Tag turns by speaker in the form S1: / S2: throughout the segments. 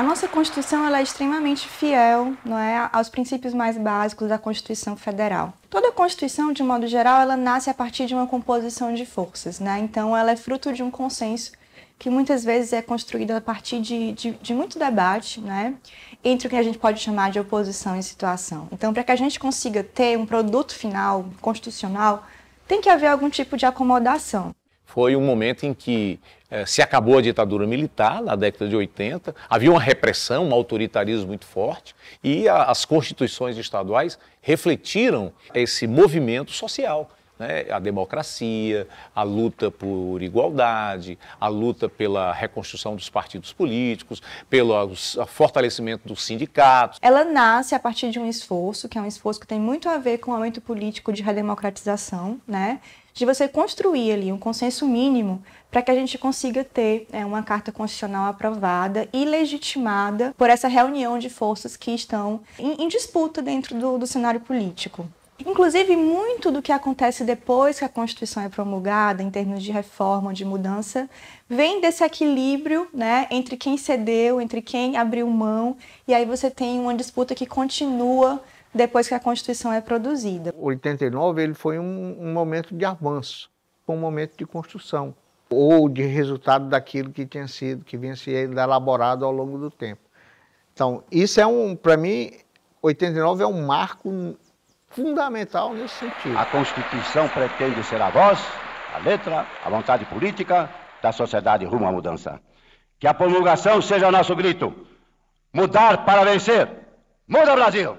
S1: nossa Constituição ela é extremamente fiel, não é, aos princípios mais básicos da Constituição Federal. Toda a Constituição, de modo geral, ela nasce a partir de uma composição de forças, né? Então, ela é fruto de um consenso que muitas vezes é construído a partir de muito debate, né? Entre o que a gente pode chamar de oposição e situação. Então, para que a gente consiga ter um produto final constitucional, tem que haver algum tipo de acomodação.
S2: Foi um momento em que se acabou a ditadura militar, na década de 80, havia uma repressão, um autoritarismo muito forte, e as constituições estaduais refletiram esse movimento social, né? A democracia, a luta por igualdade, a luta pela reconstrução dos partidos políticos, pelo fortalecimento dos sindicatos.
S1: Ela nasce a partir de um esforço, que é um esforço que tem muito a ver com o momento político de redemocratização, né? De você construir ali um consenso mínimo para que a gente consiga ter uma Carta Constitucional aprovada e legitimada por essa reunião de forças que estão em disputa dentro do cenário político. Inclusive, muito do que acontece depois que a Constituição é promulgada, em termos de reforma, de mudança, vem desse equilíbrio, né, entre quem cedeu, entre quem abriu mão, e aí você tem uma disputa que continua depois que a Constituição é produzida.
S3: 89 ele foi um momento de avanço, um momento de construção, ou de resultado daquilo que vinha sendo elaborado ao longo do tempo. Então, isso para mim, 89 é um marco fundamental nesse sentido.
S4: A Constituição pretende ser a voz, a letra, a vontade política da sociedade rumo à mudança. Que a promulgação seja nosso grito. Mudar para vencer. Muda, Brasil!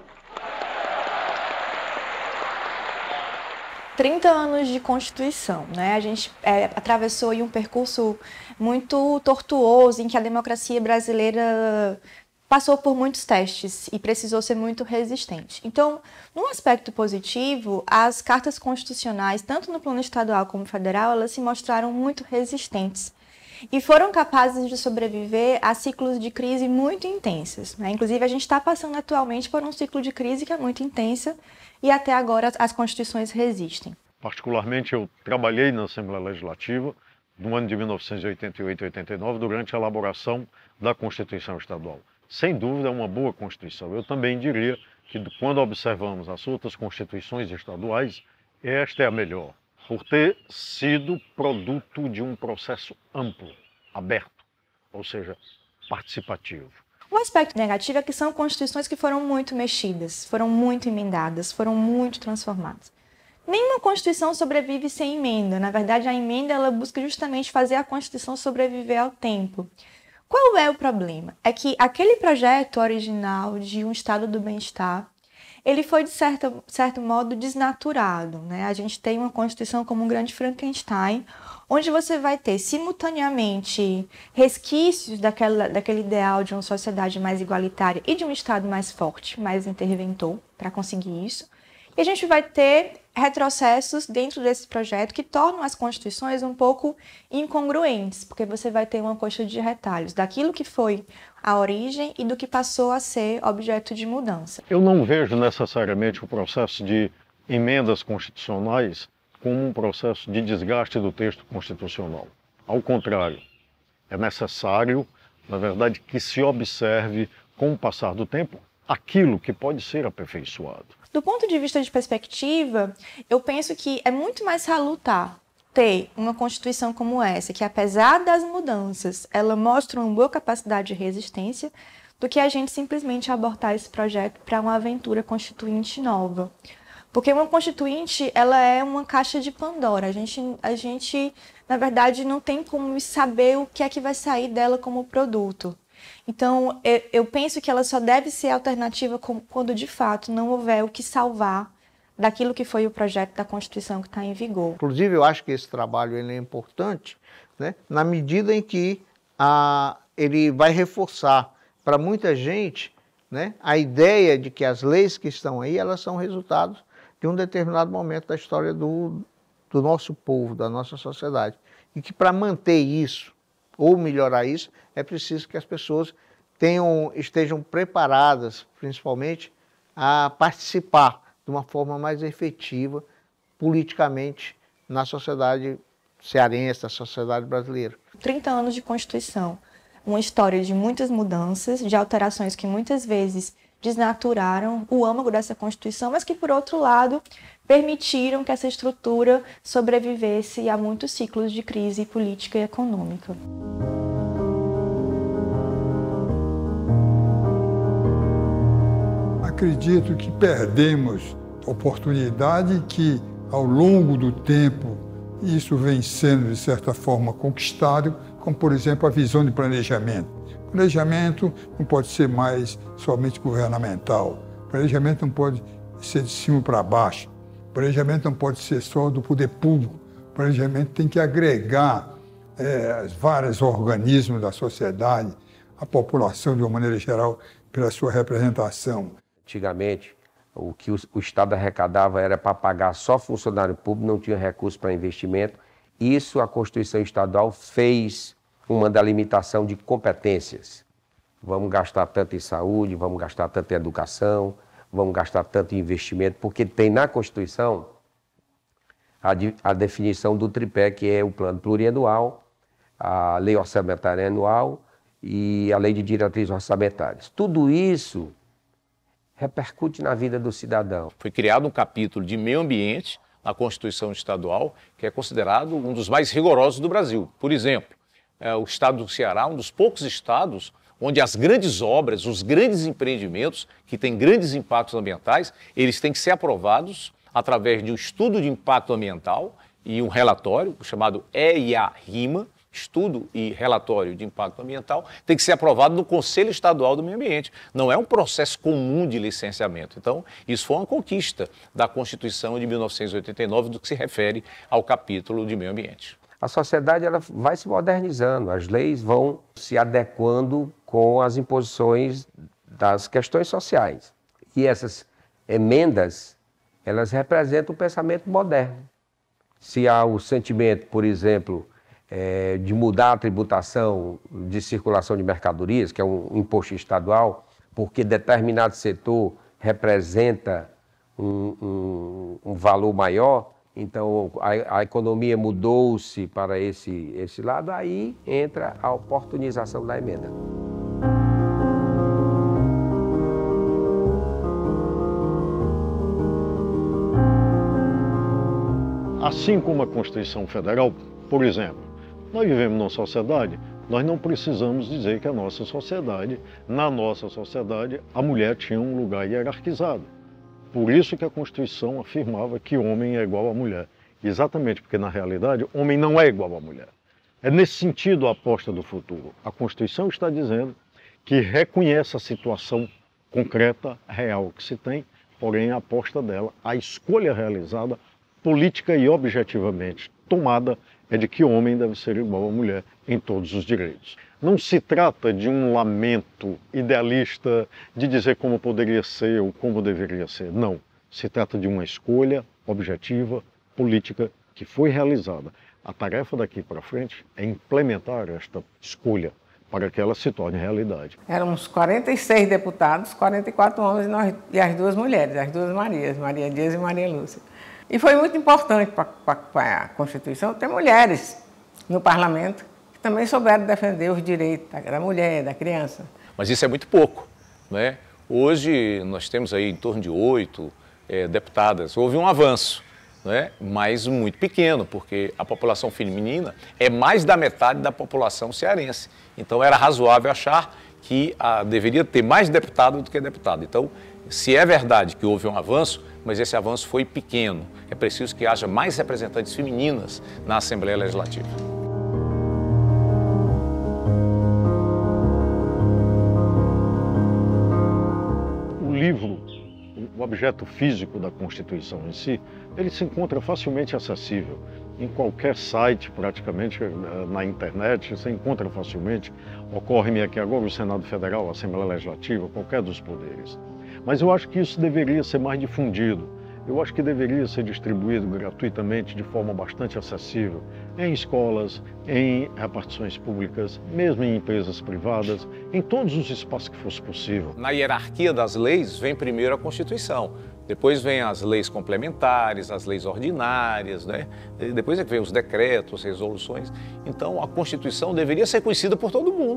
S1: 30 anos de Constituição, né? A gente atravessou aí um percurso muito tortuoso em que a democracia brasileira passou por muitos testes e precisou ser muito resistente. Então, num aspecto positivo, as cartas constitucionais, tanto no plano estadual como federal, elas se mostraram muito resistentes e foram capazes de sobreviver a ciclos de crise muito intensos, né? Inclusive, a gente está passando atualmente por um ciclo de crise que é muito intensa e até agora as constituições resistem.
S5: Particularmente, eu trabalhei na Assembleia Legislativa no ano de 1988 e 89 durante a elaboração da Constituição Estadual. Sem dúvida, é uma boa Constituição. Eu também diria que, quando observamos as outras constituições estaduais, esta é a melhor, por ter sido produto de um processo amplo, aberto, ou seja, participativo.
S1: Um aspecto negativo é que são constituições que foram muito mexidas, foram muito emendadas, foram muito transformadas. Nenhuma Constituição sobrevive sem emenda. Na verdade, a emenda ela busca justamente fazer a Constituição sobreviver ao tempo. Qual é o problema? É que aquele projeto original de um estado do bem-estar, ele foi, de certo modo, desnaturado, né? A gente tem uma Constituição como um grande Frankenstein, onde você vai ter, simultaneamente, resquícios daquele ideal de uma sociedade mais igualitária e de um Estado mais forte, mais interventor, para conseguir isso. E a gente vai ter retrocessos dentro desse projeto que tornam as constituições um pouco incongruentes, porque você vai ter uma coxa de retalhos daquilo que foi a origem e do que passou a ser objeto de mudança.
S5: Eu não vejo necessariamente o processo de emendas constitucionais como um processo de desgaste do texto constitucional. Ao contrário, é necessário, na verdade, que se observe, com o passar do tempo, aquilo que pode ser aperfeiçoado.
S1: Do ponto de vista de perspectiva, eu penso que é muito mais salutar ter uma Constituição como essa, que apesar das mudanças, ela mostra uma boa capacidade de resistência, do que a gente simplesmente abortar esse projeto para uma aventura constituinte nova. Porque uma constituinte, ela é uma caixa de Pandora. A gente, na verdade, não tem como saber o que é que vai sair dela como produto. Então, eu penso que ela só deve ser alternativa quando, de fato, não houver o que salvar daquilo que foi o projeto da Constituição que está em vigor.
S3: Inclusive, eu acho que esse trabalho ele é importante, né, na medida em que ele vai reforçar para muita gente, né, a ideia de que as leis que estão aí, elas são resultados de um determinado momento da história do nosso povo, da nossa sociedade. E que para manter isso, ou melhorar isso, é preciso que as pessoas estejam preparadas, principalmente, a participar de uma forma mais efetiva, politicamente, na sociedade cearense, na sociedade brasileira.
S1: 30 anos de Constituição. uma história de muitas mudanças, de alterações que muitas vezes desnaturaram o âmago dessa Constituição, mas que, por outro lado, permitiram que essa estrutura sobrevivesse a muitos ciclos de crise política e econômica.
S6: Acredito que perdemos oportunidade que, ao longo do tempo, isso vem sendo, de certa forma, conquistado, como, por exemplo, a visão de planejamento. Planejamento não pode ser mais somente governamental. Planejamento não pode ser de cima para baixo. Planejamento não pode ser só do poder público. Planejamento tem que agregar vários organismos da sociedade, a população, de uma maneira geral, pela sua representação.
S7: Antigamente, o que o Estado arrecadava era para pagar só funcionário público, não tinha recurso para investimento. Isso a Constituição Estadual fez uma delimitação de competências. Vamos gastar tanto em saúde, vamos gastar tanto em educação, vamos gastar tanto em investimento, porque tem na Constituição a definição do tripé, que é o plano plurianual, a lei orçamentária anual e a lei de diretrizes orçamentárias. Tudo isso repercute na vida do cidadão.
S2: Foi criado um capítulo de meio ambiente na Constituição Estadual, que é considerado um dos mais rigorosos do Brasil. Por exemplo, o estado do Ceará, um dos poucos estados onde as grandes obras, os grandes empreendimentos que têm grandes impactos ambientais, eles têm que ser aprovados através de um estudo de impacto ambiental e um relatório chamado EIA-RIMA, Estudo e Relatório de Impacto Ambiental, tem que ser aprovado no Conselho Estadual do Meio Ambiente. Não é um processo comum de licenciamento. Então, isso foi uma conquista da Constituição de 1989, do que se refere ao capítulo de meio ambiente.
S7: A sociedade ela vai se modernizando, as leis vão se adequando com as imposições das questões sociais. E essas emendas, elas representam o pensamento moderno. Se há o sentimento, por exemplo, de mudar a tributação de circulação de mercadorias, que é um imposto estadual, porque determinado setor representa um valor maior, então a economia mudou-se para esse lado, aí entra a oportunização da emenda.
S5: Assim como a Constituição Federal, por exemplo, nós vivemos numa sociedade, nós não precisamos dizer que na nossa sociedade, a mulher tinha um lugar hierarquizado. Por isso que a Constituição afirmava que homem é igual a mulher. Exatamente porque, na realidade, homem não é igual a mulher. É nesse sentido a aposta do futuro. A Constituição está dizendo que reconhece a situação concreta, real que se tem, porém a aposta dela, a escolha realizada, política e objetivamente tomada, é de que o homem deve ser igual à mulher em todos os direitos. Não se trata de um lamento idealista de dizer como poderia ser ou como deveria ser. Não. Se trata de uma escolha objetiva, política, que foi realizada. A tarefa daqui para frente é implementar esta escolha para que ela se torne realidade.
S8: Éramos 46 deputados, 44 homens e as duas mulheres, as duas Marias, Maria Dias e Maria Lúcia. E foi muito importante para a Constituição ter mulheres no parlamento que também souberam defender os direitos da mulher, da criança.
S2: Mas isso é muito pouco, né? Hoje nós temos aí em torno de 8 deputadas. Houve um avanço, né? Mas muito pequeno, porque a população feminina é mais da metade da população cearense. Então era razoável achar que deveria ter mais deputado do que deputado. Então, se é verdade que houve um avanço, mas esse avanço foi pequeno. É preciso que haja mais representantes femininas na Assembleia Legislativa.
S5: O livro, o objeto físico da Constituição em si, ele se encontra facilmente acessível. Em qualquer site, praticamente, na internet, você encontra facilmente. Ocorre-me aqui agora o Senado Federal, a Assembleia Legislativa, qualquer dos poderes. Mas eu acho que isso deveria ser mais difundido. Eu acho que deveria ser distribuído gratuitamente, de forma bastante acessível, em escolas, em repartições públicas, mesmo em empresas privadas, em todos os espaços que fosse possível.
S2: Na hierarquia das leis, vem primeiro a Constituição. Depois vem as leis complementares, as leis ordinárias, né? E depois é que vem os decretos, resoluções. Então, a Constituição deveria ser conhecida por todo mundo.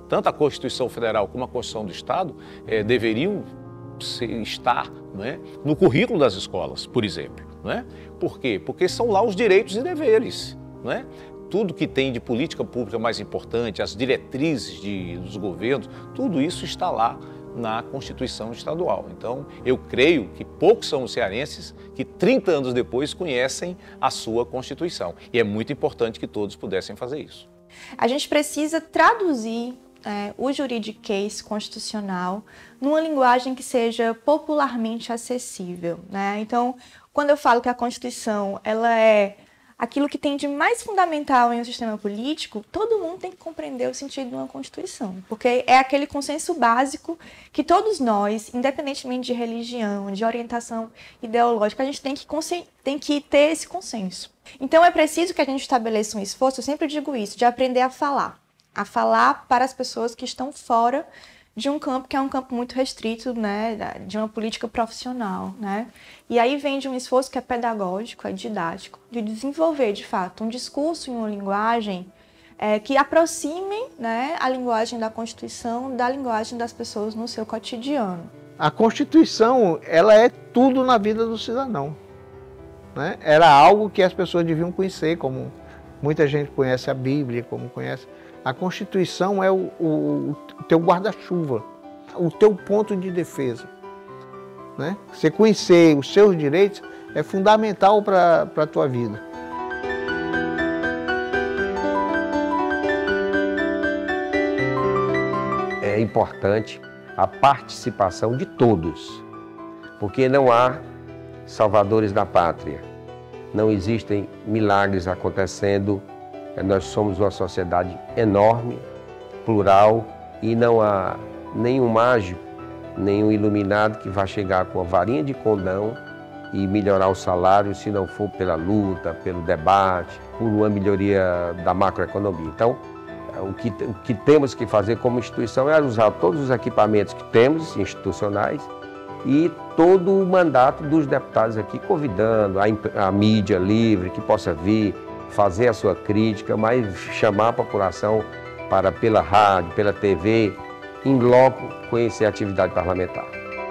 S2: tanto a Constituição Federal como a Constituição do Estado deveriam estar, né, no currículo das escolas, por exemplo. Né? Por quê? Porque são lá os direitos e deveres. Né? Tudo que tem de política pública mais importante, as diretrizes dos governos, tudo isso está lá na Constituição Estadual. Então, eu creio que poucos são os cearenses que 30 anos depois conhecem a sua Constituição. E é muito importante que todos pudessem fazer isso.
S1: A gente precisa traduzir o juridiquês constitucional numa linguagem que seja popularmente acessível. Né? Então, quando eu falo que a Constituição ela é aquilo que tem de mais fundamental em um sistema político, todo mundo tem que compreender o sentido de uma Constituição, porque é aquele consenso básico que todos nós, independentemente de religião, de orientação ideológica, a gente tem que ter esse consenso. Então é preciso que a gente estabeleça um esforço, eu sempre digo isso, de aprender a falar para as pessoas que estão fora de um campo que é um campo muito restrito, né, de uma política profissional, né? E aí vem de um esforço que é pedagógico, é didático, de desenvolver, de fato, um discurso em uma linguagem que aproxime, né, a linguagem da Constituição da linguagem das pessoas no seu cotidiano.
S3: A Constituição, ela é tudo na vida do cidadão. Né? Era algo que as pessoas deviam conhecer, como muita gente conhece a Bíblia, como conhece... A Constituição é o teu guarda-chuva, o teu ponto de defesa. Né? Você conhecer os seus direitos é fundamental para a tua vida.
S7: É importante a participação de todos, porque não há salvadores da pátria, não existem milagres acontecendo. Nós somos uma sociedade enorme, plural, e não há nenhum mágico, nenhum iluminado que vá chegar com a varinha de condão e melhorar o salário se não for pela luta, pelo debate, por uma melhoria da macroeconomia. Então, o que temos que fazer como instituição é usar todos os equipamentos que temos, institucionais, e todo o mandato dos deputados aqui, convidando a mídia livre que possa vir, fazer a sua crítica, mas chamar a população para, pela rádio, pela TV, em loco, conhecer a atividade parlamentar.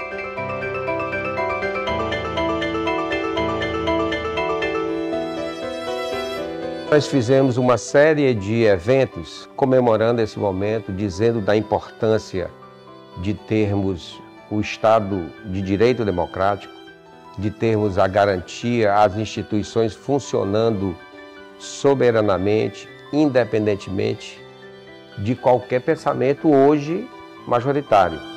S7: Nós fizemos uma série de eventos comemorando esse momento, dizendo da importância de termos o Estado de Direito Democrático, de termos a garantia, as instituições funcionando soberanamente, independentemente de qualquer pensamento hoje majoritário.